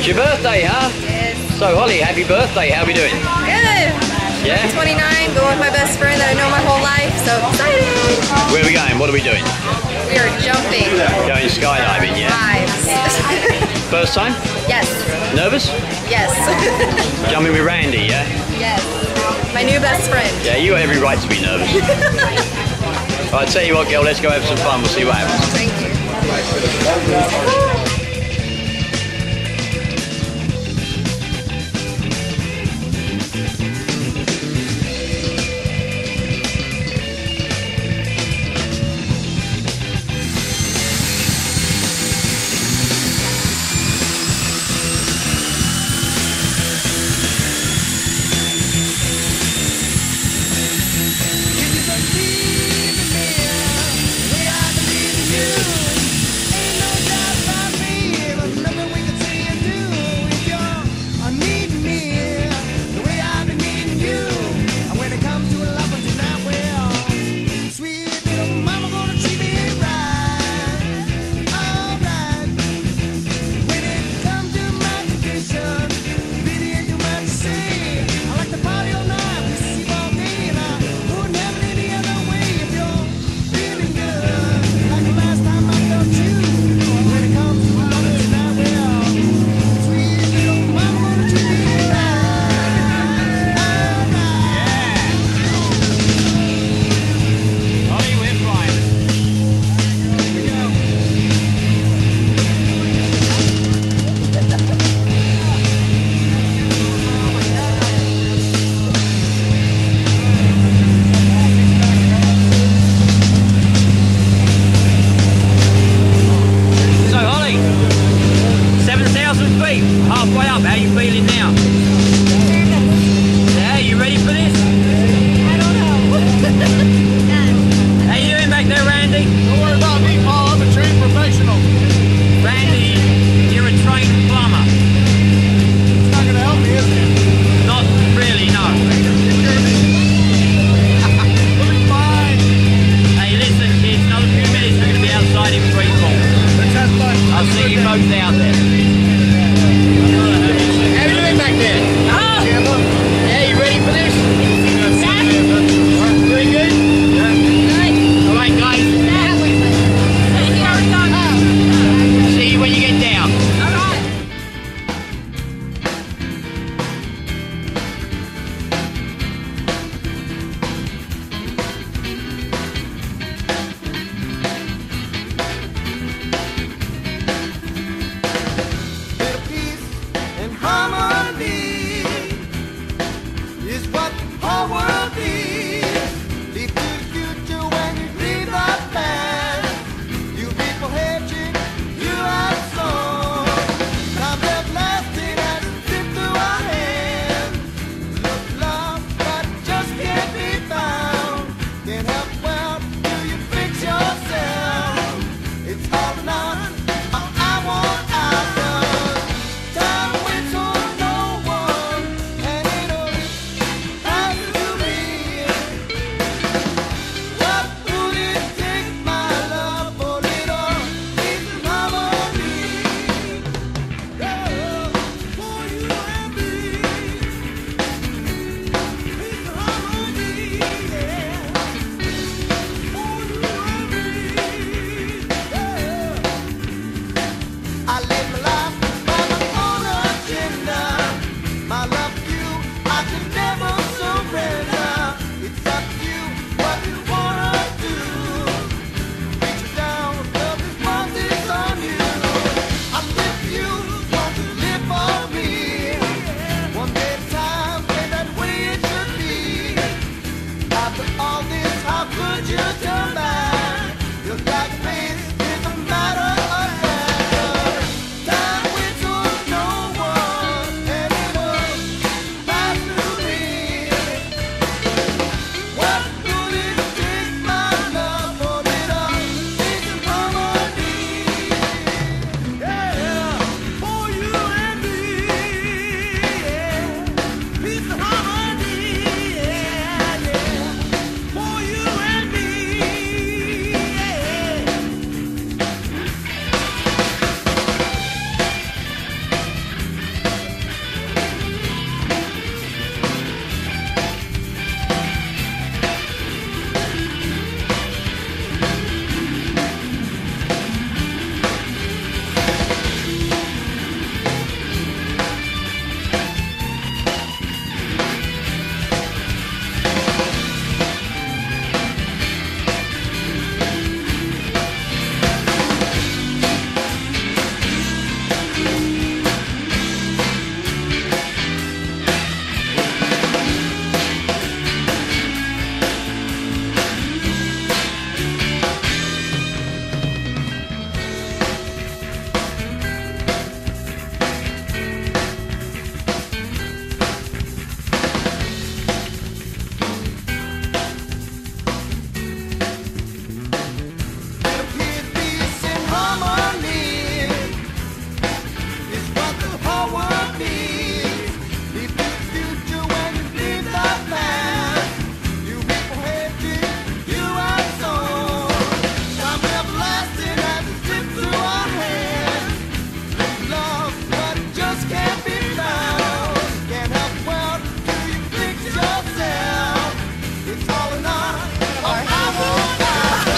It's your birthday, huh? Yes. So Holly, happy birthday. How are we doing? Good. Yeah? I'm 29, going with my best friend that I know my whole life, so excited. Where are we going? What are we doing? We are jumping. Going skydiving, yeah? Lives. First time? Yes. Nervous? Yes. Jumping with Randy, yeah? Yes. My new best friend. Yeah, you got every right to be nervous. Alright, tell you what, girl, let's go have some fun. We'll see what happens. Thank you. Halfway up, how you feeling now? Yeah, you ready for this? I don't know. How you doing back there, Randy? Don't worry about me, Paul. I'm a trained professional. Randy, you're a trained plumber. It's not going to help me, is it? Not really, no. We'll be fine. Hey, listen, kids, another few minutes we're going to be outside in free fall. Let's have fun. I'll see you folks out there. How you doing back there? Ah! Yeah, you ready for this? Very good? Yeah. All right, guys. See you when you get down.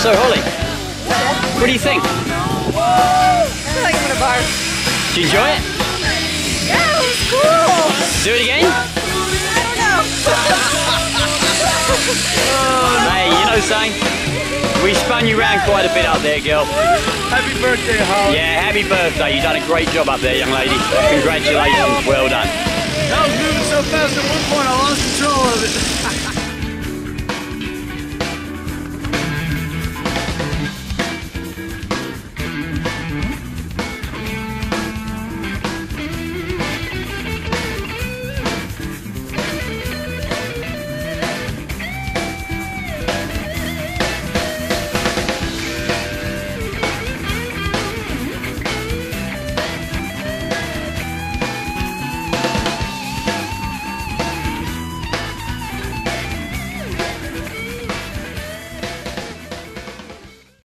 So, Holly, what do you think? I feel like I'm in a bar. Did you enjoy it? Yeah, it was cool. Do it again? I don't know. Hey, you know something? We spun you around quite a bit up there, girl. Happy birthday, Holly. Yeah, happy birthday. You've done a great job up there, young lady. Congratulations. Well done. That was moving so fast at one point I lost control of it.